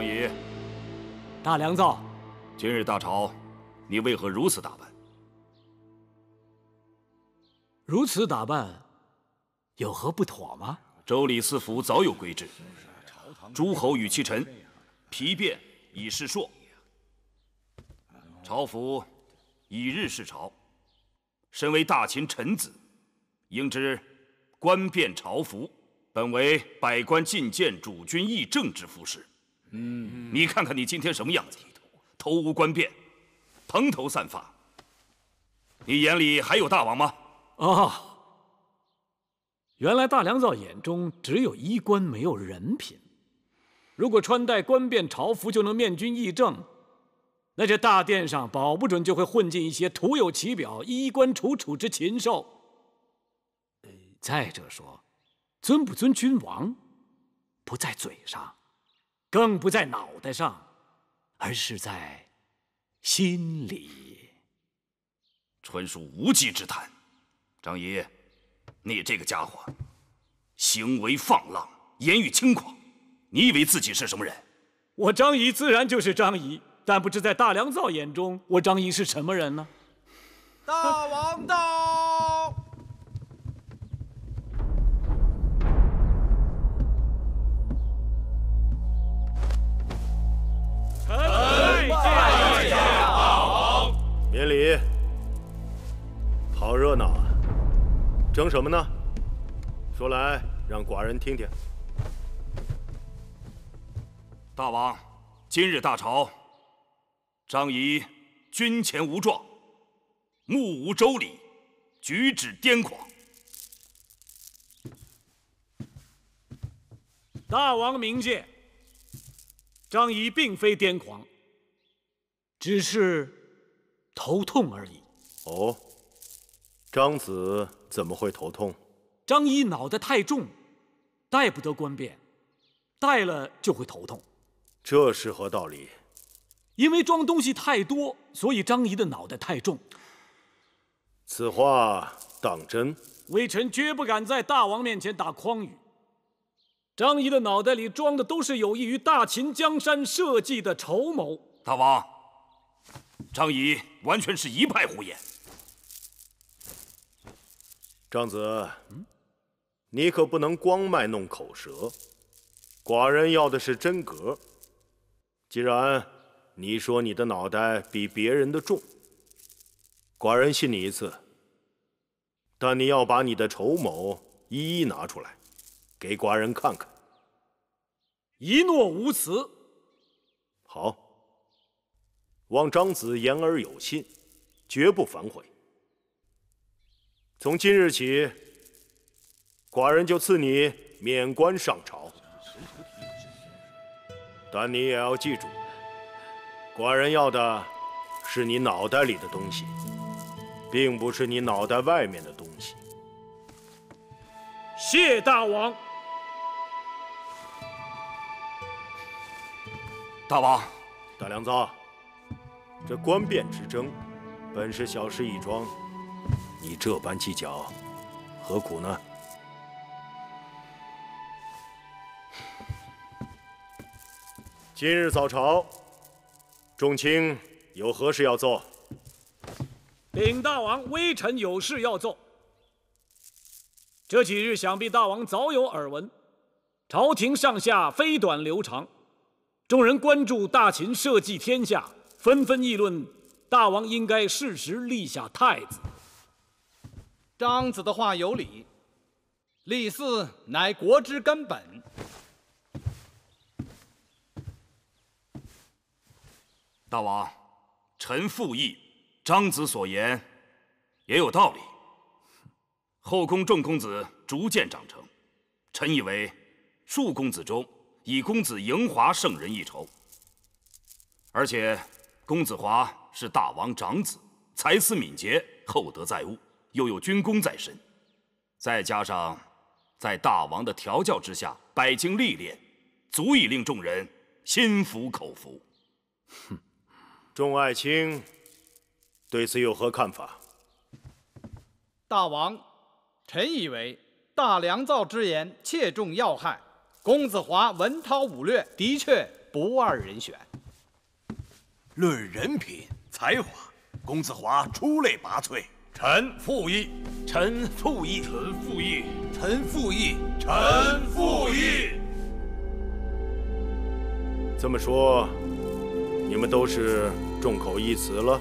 张仪， 大良造， 今日大朝，你为何如此打扮？ 如此打扮，有何不妥吗？ 周礼四府早有规制，诸侯与其臣，皮变以示硕。朝服以日视朝，身为大秦臣子，应知冠变朝服本为百官觐见主君议政之服饰。你看看你今天什么样子？头无冠变，蓬头散发。你眼里还有大王吗？ 哦，原来大良造眼中只有衣冠，没有人品。如果穿戴冠变朝服就能面君议政，那这大殿上保不准就会混进一些徒有其表、衣冠楚楚之禽兽。再者说，尊不尊君王，不在嘴上，更不在脑袋上，而是在心里。 纯属无稽之谈。张仪，你这个家伙，行为放浪，言语轻狂，你以为自己是什么人？ 我张仪自然就是张仪，但不知在大良造眼中，我张仪是什么人呢？ 大王到！ 拜见大王！ 免礼。好热闹啊！争什么呢？说来让寡人听听。 大王，今日大朝，张仪军前无状，目无周礼，举止癫狂。 大王明鉴，张仪并非癫狂，只是头痛而已。 哦，张子怎么会头痛？ 张仪脑袋太重，戴不得冠变，戴了就会头痛。 这是何道理？ 因为装东西太多，所以张仪的脑袋太重。 此话当真？ 微臣绝不敢在大王面前打诳语。张仪的脑袋里装的都是有益于大秦江山社稷的筹谋。 大王，张仪完全是一派胡言。 张子，你可不能光卖弄口舌，寡人要的是真格。既然你说你的脑袋比别人的重，寡人信你一次，但你要把你的筹谋一一拿出来，给寡人看看。 一诺无辞。 好，望张子言而有信，绝不反悔。从今日起，寡人就赐你免官上朝。但你也要记住，寡人要的是你脑袋里的东西，并不是你脑袋外面的东西。 谢大王。 大王， 大良造，这官变之争，本是小事一桩，你这般计较，何苦呢？今日早朝，众卿有何事要奏？ 禀大王，微臣有事要奏。这几日想必大王早有耳闻，朝廷上下飞短流长，众人关注大秦社稷天下，纷纷议论大王应该适时立下太子。 张子的话有理，立嗣乃国之根本。 大王，臣附议张子所言也有道理。后宫众公子逐渐长成，臣以为庶公子中以公子嬴华胜人一筹。而且公子华是大王长子，才思敏捷，厚德载物，又有军功在身，再加上在大王的调教之下，百经历练，足以令众人心服口服。 哼。众爱卿对此有何看法？ 大王，臣以为大良造之言切中要害。公子华文韬武略，的确不二人选。 论人品才华，公子华出类拔萃。 臣附议，臣附议，臣附议， 臣附议， 臣附议。 这么说，你们都是众口一词了？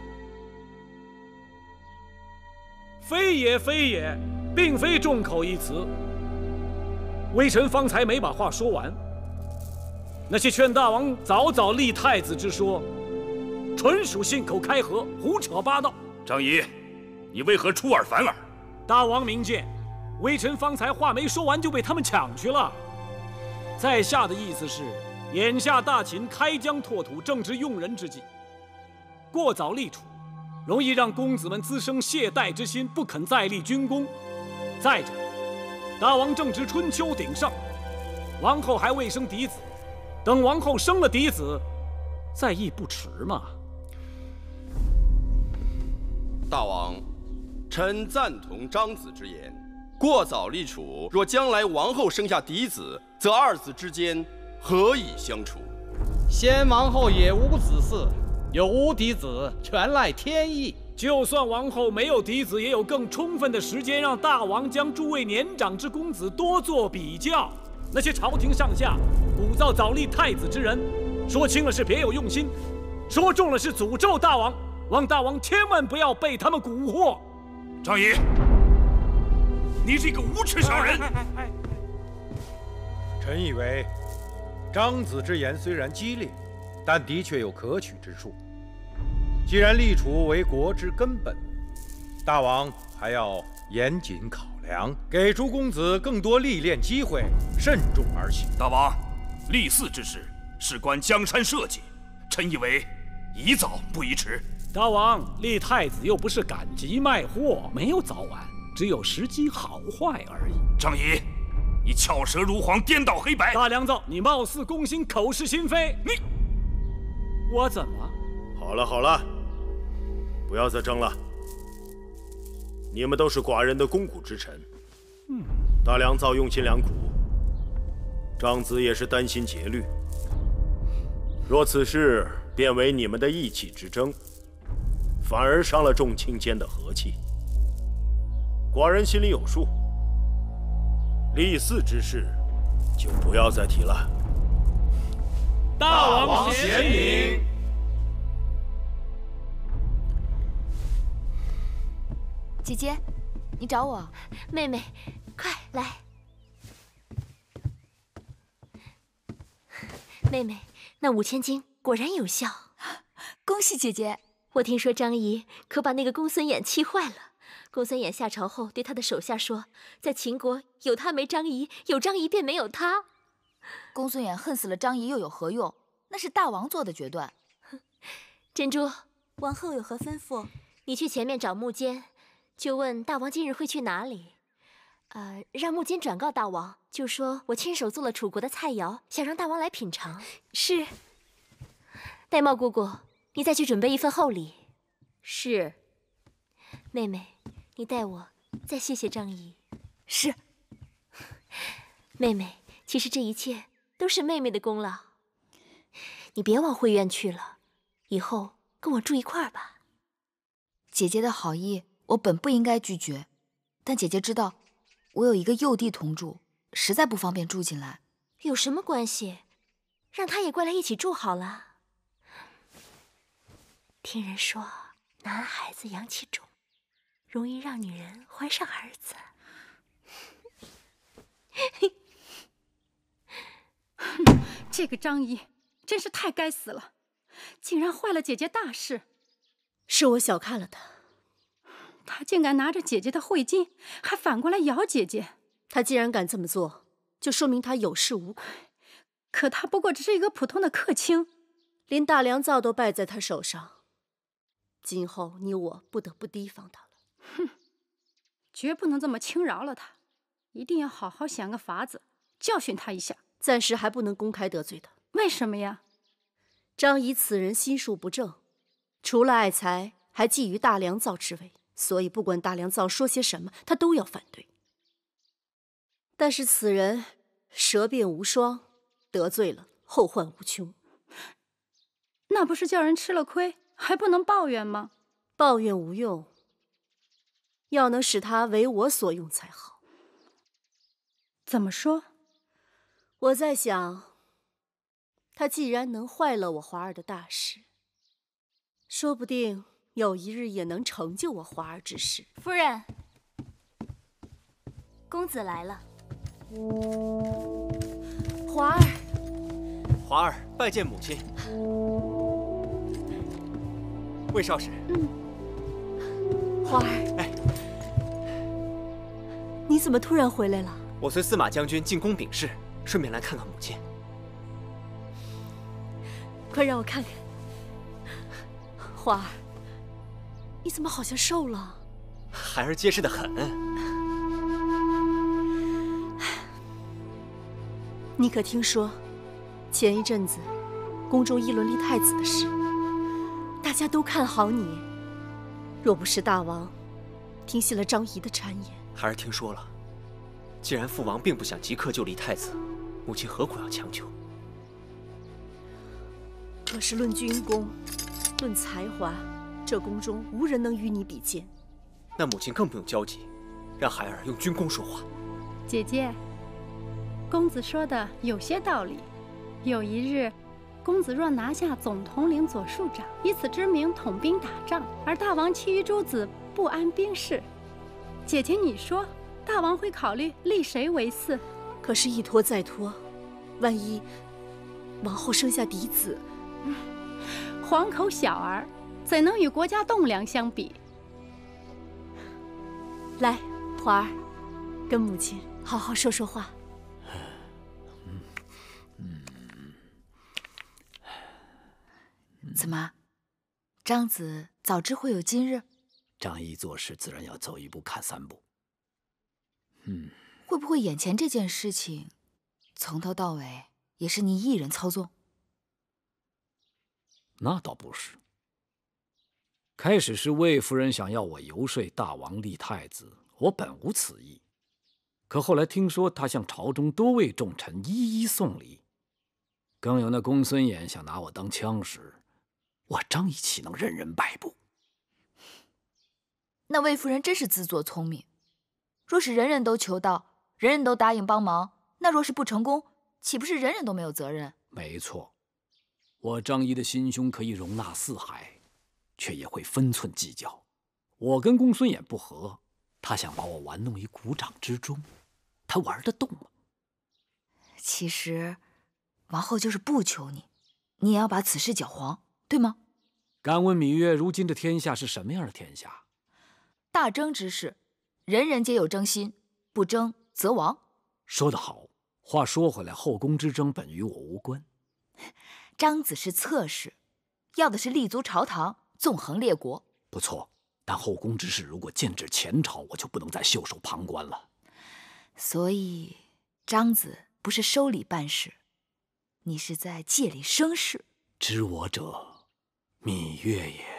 非也，非也，并非众口一词。微臣方才没把话说完。那些劝大王早早立太子之说，纯属信口开河，胡扯八道。 张仪，你为何出尔反尔？ 大王明鉴，微臣方才话没说完就被他们抢去了。在下的意思是，眼下大秦开疆拓土正值用人之际，过早立储，容易让公子们滋生懈怠之心，不肯再立军功。再者，大王正值春秋鼎盛，王后还未生嫡子，等王后生了嫡子，再议不迟嘛。 大王，臣赞同张子之言。过早立储，若将来王后生下嫡子，则二子之间何以相处？ 先王后也无子嗣，有无嫡子，全赖天意。 就算王后没有嫡子，也有更充分的时间让大王将诸位年长之公子多做比较。那些朝廷上下鼓噪早立太子之人，说轻了是别有用心，说重了是诅咒大王。望大王千万不要被他们蛊惑。 张仪，你这个无耻小人！ 臣以为，张子之言虽然激烈，但的确有可取之处。既然立储为国之根本，大王还要严谨考量，给诸公子更多历练机会，慎重而行。 大王，立嗣之事事关江山社稷，臣以为宜早不宜迟。 大王立太子又不是赶集卖货，没有早晚，只有时机好坏而已。 张仪，你巧舌如簧，颠倒黑白。 大良造，你貌似攻心，口是心非。你，我怎么？ 好了好了，不要再争了。你们都是寡人的肱骨之臣。大良造用心良苦，张子也是担心节虑。若此事变为你们的意气之争，反而伤了众卿间的和气。寡人心里有数，立嗣之事就不要再提了。 大王贤明。 姐姐，你找我？ 妹妹，快来。妹妹，那5000金果然有效。 恭喜姐姐！ 我听说张仪可把那个公孙衍气坏了。公孙衍下朝后对他的手下说，在秦国有他没张仪，有张仪便没有他。 公孙衍恨死了张仪又有何用？那是大王做的决断。 珍珠， 王后有何吩咐？ 你去前面找木坚，就问大王今日会去哪里。让木坚转告大王，就说我亲手做了楚国的菜肴，想让大王来品尝。 是。 玳瑁姑姑，你再去准备一份厚礼。 是。 妹妹，你代我再谢谢张仪。 是。 妹妹，其实这一切都是妹妹的功劳。你别往会院去了，以后跟我住一块儿吧。 姐姐的好意，我本不应该拒绝，但姐姐知道，我有一个幼弟同住，实在不方便住进来。 有什么关系？让他也过来一起住好了。听人说，男孩子阳气重，容易让女人怀上儿子。 这个张仪真是太该死了，竟然坏了姐姐大事。 是我小看了他， 他竟敢拿着姐姐的会金，还反过来咬姐姐。 他既然敢这么做，就说明他有恃无恐。 可他不过只是一个普通的客卿， 连大良造都败在他手上。今后你我不得不提防他了。 哼，绝不能这么轻饶了他，一定要好好想个法子教训他一下。 暂时还不能公开得罪他。 为什么呀？ 张仪此人心术不正，除了爱财，还觊觎大良造之位，所以不管大良造说些什么，他都要反对。但是此人舌辩无双，得罪了后患无穷。 那不是叫人吃了亏，还不能抱怨吗？ 抱怨无用，要能使他为我所用才好。 怎么说？ 我在想，他既然能坏了我华儿的大事，说不定有一日也能成就我华儿之事。 夫人，公子来了。 华儿， 华儿拜见母亲。魏少使。 华儿，你怎么突然回来了？ 我随司马将军进宫禀事，顺便来看看母亲。 快让我看看。华儿，你怎么好像瘦了？ 孩儿结实得很。 你可听说，前一阵子宫中议论立太子的事，大家都看好你。若不是大王听信了张仪的谗言， 孩儿听说了。既然父王并不想即刻就立太子，母亲何苦要强求？ 可是论军功，论才华，这宫中无人能与你比肩。 那母亲更不用焦急，让孩儿用军功说话。 姐姐，公子说的有些道理。有一日，公子若拿下总统领左庶长，以此之名统兵打仗，而大王其余诸子不安兵事，姐姐你说，大王会考虑立谁为嗣？ 可是，一拖再拖，万一王后生下嫡子， 皇口小儿，怎能与国家栋梁相比？ 来，华儿，跟母亲好好说说话。怎么，张子早知会有今日？ 张仪做事自然要走一步看三步。 会不会眼前这件事情，从头到尾也是你一人操纵？ 那倒不是。开始是魏夫人想要我游说大王立太子，我本无此意。可后来听说他向朝中多位重臣一一送礼，更有那公孙衍想拿我当枪使，我张仪岂能任人摆布？ 那魏夫人真是自作聪明。若是人人都求道，人人都答应帮忙，那若是不成功，岂不是人人都没有责任？ 没错，我张仪的心胸可以容纳四海，却也会分寸计较。我跟公孙衍不和，他想把我玩弄于股掌之中，他玩得动吗？ 其实，王后就是不求你，你也要把此事搅黄，对吗？ 敢问芈月，如今的天下是什么样的天下？ 大争之事，人人皆有争心，不争则亡。 说得好。话说回来，后宫之争本与我无关。 张子是侧室，要的是立足朝堂，纵横列国。 不错，但后宫之事如果剑指前朝，我就不能再袖手旁观了。 所以，张子不是收礼办事，你是在借力生事。 知我者，芈月也。